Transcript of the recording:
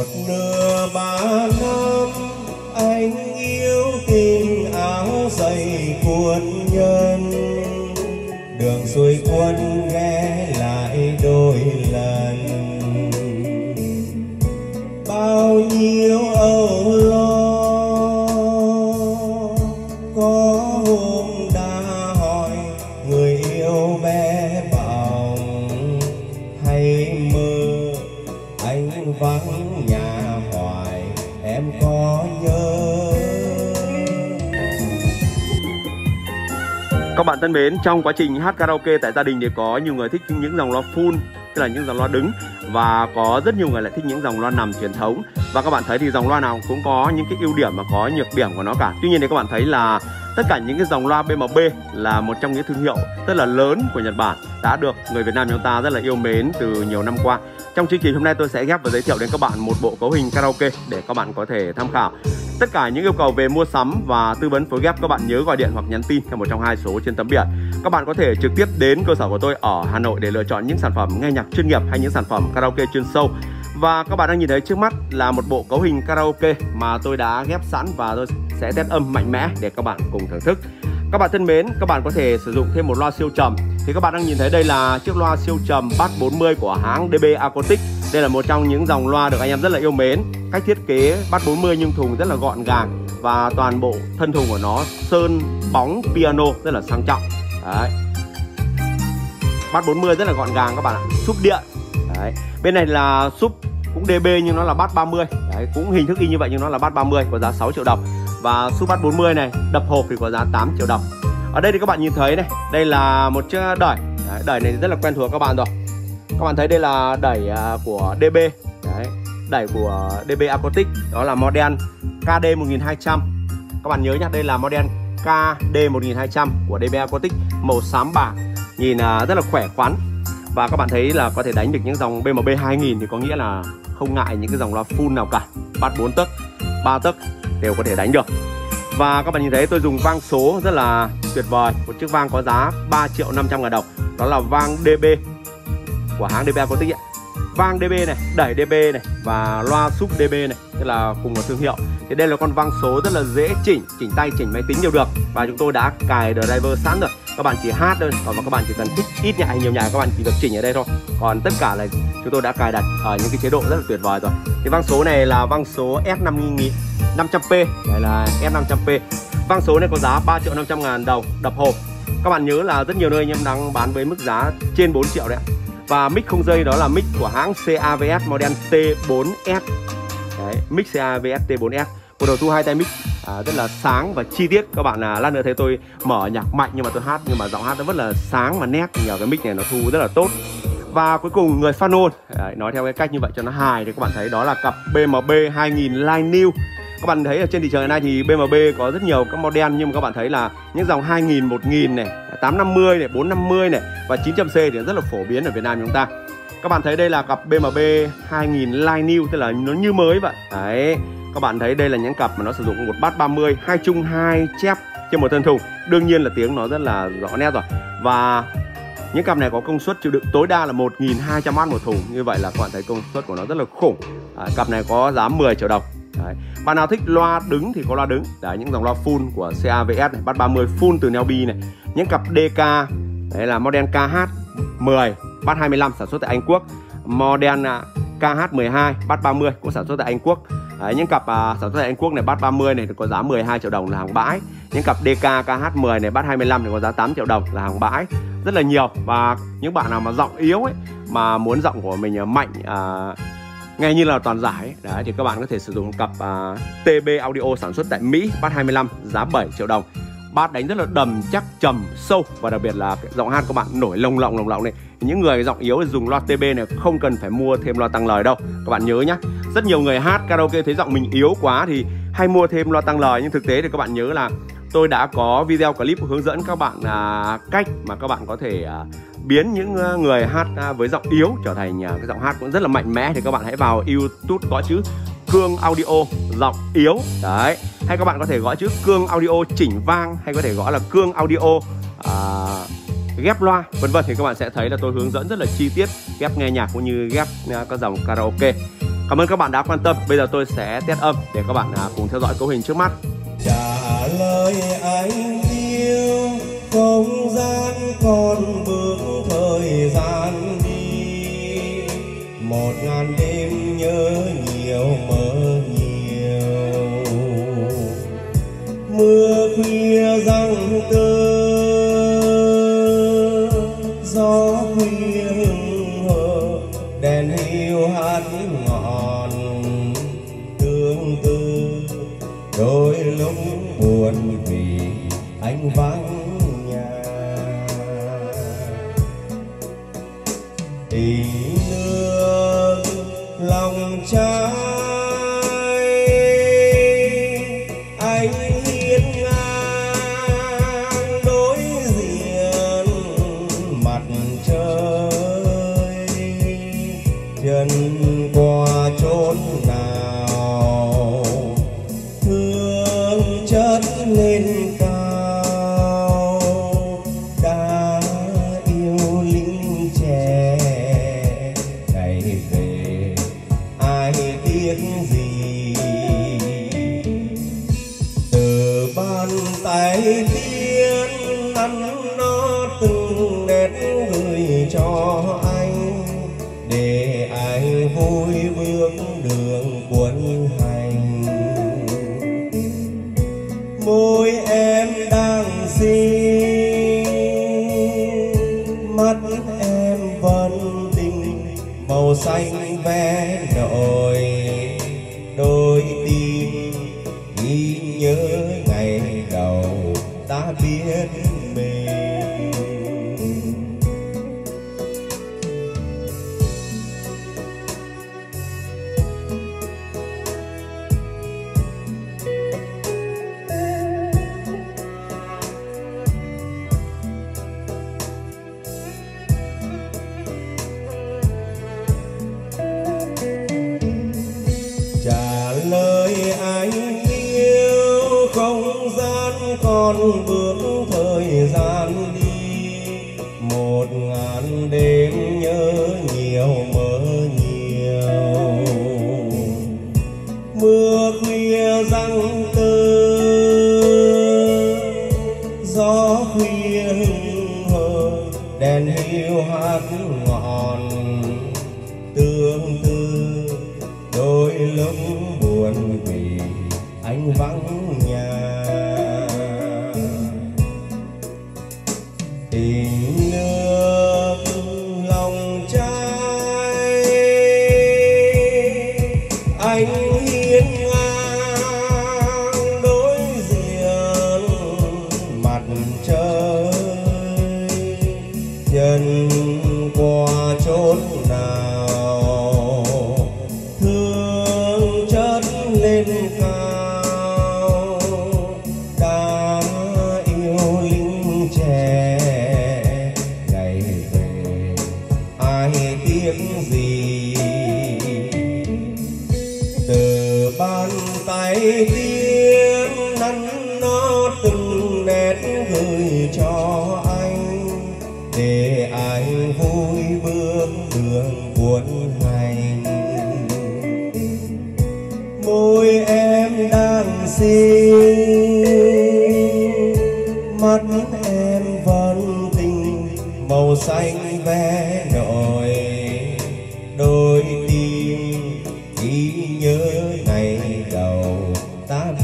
một nửa ba năm anh yêu tình áo dày quân nhân, đường xuôi quân ghé lại đôi lần, bao nhiêu âu lo có hôm đã hỏi người yêu bé bỏng, hay mơ anh vắng nhà hoài em có nhớ. Các bạn thân mến, trong quá trình hát karaoke tại gia đình thì có nhiều người thích những dòng loa full, tức là những dòng loa đứng, và có rất nhiều người lại thích những dòng loa nằm truyền thống. Và các bạn thấy thì dòng loa nào cũng có những cái ưu điểm và có nhược điểm của nó cả. Tuy nhiên thì các bạn thấy là tất cả những cái dòng loa BMB là một trong những thương hiệu rất là lớn của Nhật Bản, đã được người Việt Nam chúng ta rất là yêu mến từ nhiều năm qua. Trong chương trình hôm nay tôi sẽ ghép và giới thiệu đến các bạn một bộ cấu hình karaoke để các bạn có thể tham khảo. Tất cả những yêu cầu về mua sắm và tư vấn phối ghép các bạn nhớ gọi điện hoặc nhắn tin theo một trong hai số trên tấm biển. Các bạn có thể trực tiếp đến cơ sở của tôi ở Hà Nội để lựa chọn những sản phẩm nghe nhạc chuyên nghiệp hay những sản phẩm karaoke chuyên sâu. Và các bạn đang nhìn thấy trước mắt là một bộ cấu hình karaoke mà tôi đã ghép sẵn và tôi sẽ test âm mạnh mẽ để các bạn cùng thưởng thức. Các bạn thân mến, các bạn có thể sử dụng thêm một loa siêu trầm. Thì các bạn đang nhìn thấy đây là chiếc loa siêu trầm Bass 40 của hãng DB Acoustic. Đây là một trong những dòng loa được anh em rất là yêu mến. Cách thiết kế Bass 40 nhưng thùng rất là gọn gàng, và toàn bộ thân thùng của nó sơn bóng piano rất là sang trọng. Đấy. Bass 40 rất là gọn gàng các bạn ạ, súp điện. Đấy. Bên này là súp cũng DB nhưng nó là Bass 30. Đấy, cũng hình thức y như vậy nhưng nó là Bass 30, có giá 6 triệu đồng. Và súp Bass 40 này đập hộp thì có giá 8 triệu đồng. Ở đây thì các bạn nhìn thấy này, đây là một chiếc đẩy. Đấy, đẩy này rất là quen thuộc các bạn rồi. Các bạn thấy đây là đẩy của DB. Đấy, đẩy của DB Acoustic, đó là model KD 1200. Các bạn nhớ nhé, đây là model KD 1200 của DB Acoustic, màu xám bạc, nhìn rất là khỏe khoắn. Và các bạn thấy là có thể đánh được những dòng BMB 2000 thì có nghĩa là không ngại những cái dòng loa full nào cả. Bass 4 tấc, 3 tấc đều có thể đánh được. Và các bạn nhìn thấy tôi dùng vang số rất là tuyệt vời. Một chiếc vang có giá 3.500.000 đồng. Đó là vang DB của hãng DB Acoustic ấy. Vang DB này, đẩy DB này và loa súp DB này, tức là cùng một thương hiệu. Thì đây là con vang số rất là dễ chỉnh tay, chỉnh máy tính đều được. Và chúng tôi đã cài driver sẵn rồi. Các bạn chỉ hát thôi, và các bạn chỉ cần thích ít nhạc hay nhiều nhạc các bạn chỉ việc chỉnh ở đây thôi. Còn tất cả là chúng tôi đã cài đặt ở những cái chế độ rất là tuyệt vời rồi. Thì vang số này là vang số S500P. Đây là S500P. Vang số này có giá 3.500.000 đồng đập hộp. Các bạn nhớ là rất nhiều nơi anh em đang bán với mức giá trên 4 triệu đấy. Và mic không dây đó là mic của hãng CAVS model T4S. Đấy, mic CAVS T4S. Một đầu thu hai tay mic rất là sáng và chi tiết. Các bạn lát nữa thấy tôi mở nhạc mạnh nhưng mà tôi hát, nhưng mà giọng hát nó rất là sáng mà nét, nhờ cái mic này nó thu rất là tốt. Và cuối cùng người Phanon, nói theo cái cách như vậy cho nó hài thì các bạn thấy đó là cặp BMB 2000 Line New. Các bạn thấy ở trên thị trường hiện nay thì BMB có rất nhiều các model, nhưng mà các bạn thấy là những dòng 2000, 1000 này, 850 này, 450 này và 900C thì rất là phổ biến ở Việt Nam chúng ta. Các bạn thấy đây là cặp BMB 2000 Line New, tức là nó như mới vậy. Đấy. Các bạn thấy đây là những cặp mà nó sử dụng một Bass 30, hai chung hai chép trên một thân thùng. Đương nhiên là tiếng nó rất là rõ nét rồi. Và những cặp này có công suất chịu đựng tối đa là 1200W một thùng. Như vậy là các bạn thấy công suất của nó rất là khủng. Cặp này có giá 10 triệu đồng. Đấy. Bạn nào thích loa đứng thì có loa đứng. Đấy, những dòng loa full của CAVS này, Bass 30 full từ Nelby này. Những cặp DK, đấy là model KH10, Bass 25 sản xuất tại Anh Quốc. Model KH12, Bass 30 cũng sản xuất tại Anh Quốc. Đấy, những cặp sản xuất tại Anh Quốc này, Bass 30 này thì có giá 12 triệu đồng là hàng bãi. Những cặp DK KH10 này, Bass 25 thì có giá 8 triệu đồng là hàng bãi. Rất là nhiều. Và những bạn nào mà giọng yếu ấy, mà muốn giọng của mình mạnh, nghe như là toàn giải ấy. Đấy, thì các bạn có thể sử dụng cặp TB Audio sản xuất tại Mỹ, Bass 25 giá 7 triệu đồng. Bass đánh rất là đầm, chắc, trầm, sâu, và đặc biệt là giọng hát các bạn nổi lồng lộng này. Những người giọng yếu thì dùng loa TB này không cần phải mua thêm loa tăng lời đâu. Các bạn nhớ nhá. Rất nhiều người hát karaoke thấy giọng mình yếu quá thì hay mua thêm loa tăng lời, nhưng thực tế thì các bạn nhớ là tôi đã có video clip hướng dẫn các bạn cách mà các bạn có thể biến những người hát với giọng yếu trở thành cái giọng hát cũng rất là mạnh mẽ. Thì các bạn hãy vào YouTube gõ chữ Cương Audio giọng yếu. Đấy. Hay các bạn có thể gõ chữ Cương Audio chỉnh vang, hay có thể gõ là Cương Audio ghép loa, vân vân, thì các bạn sẽ thấy là tôi hướng dẫn rất là chi tiết ghép nghe nhạc cũng như ghép các dòng karaoke. Cảm ơn các bạn đã quan tâm. Bây giờ tôi sẽ test âm để các bạn cùng theo dõi cấu hình trước mắt. Trả lời anh yêu, không gian còn bước thời gian đi, 1000 đêm nhớ nhiều mơ nhiều, mưa khuya giăng tơ, gió khuya hừng hờ, đèn hiu hát ngọn tương tư, đôi lúc buồn vì anh vắng nhà. Tình nước lòng trai anh hiên ngang đối diện mặt trời, chân qua chốn nào thương chất lên cao, đã yêu lính trẻ ngày về ai tiếc gì. Từ bàn tay tiên nắn nó từng nét gửi cho anh, để anh vui bước đường quân hành. Môi em đang xinh, mắt em vẫn tình, màu xanh vé nổi đôi tim, ghi nhớ ngày đầu ta biết mình. Trả lời anh yêu, không gian còn bước thời gian đi, 1000 đêm nhớ nhiều mơ nhiều, mưa khuya giăng tơ, gió khuya hừng hờ, đèn hiu hát ngọn tương tư, đôi lúc buồn vì anh vắng nhà. Tình nước lòng trai anh hiên ngang đối diện mặt trời, chân qua chốn nào thương chất lên cao, đã yêu lính trẻ ngày về ai tiếc gì. Từ bàn tay tiên nắn nó từng nét gửi cho anh, để anh vui bước đường quân hành. Môi em đang xinh, mắt em vẫn tình, màu xanh vé nổi đôi tim, ghi nhớ ngày đầu ta